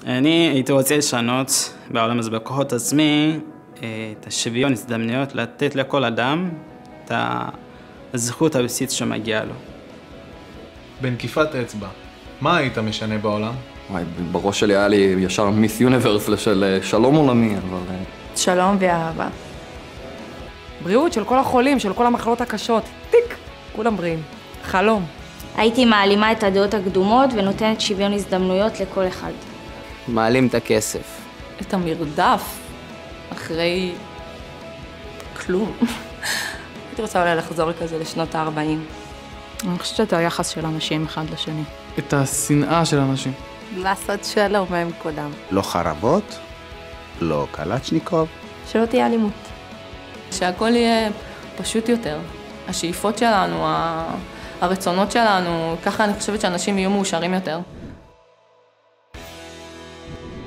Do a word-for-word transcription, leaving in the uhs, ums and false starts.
אני הייתי רוצה לשנות בעולם הזה בכוחות עצמי את השוויון הזדמנויות, לתת לכל אדם את הזכות הבסיסית שמגיעה לו. בנקיפת אצבע, מה היית משנה בעולם? וואי, בראש שלי היה לי ישר מיס יוניברס של שלום עולמי, אבל... שלום ואהבה. בריאות של כל החולים, של כל המחלות הקשות. טיק, כולם בריאים. חלום. הייתי מעלימה את הדעות הקדומות ונותנת שוויון הזדמנויות לכל אחד. מעלים את הכסף. את המרדף אחרי כלום. הייתי רוצה אולי לחזור כזה לשנות ה-ארבעים. אני חושבת את היחס של אנשים אחד לשני. את השנאה של אנשים. לעשות שלום מהם קודם. לא חרבות, לא קלצ'ניקוב. שלא תהיה אלימות. שהכל יהיה פשוט יותר. השאיפות שלנו, הרצונות שלנו, ככה אני חושבת שאנשים יהיו מאושרים יותר.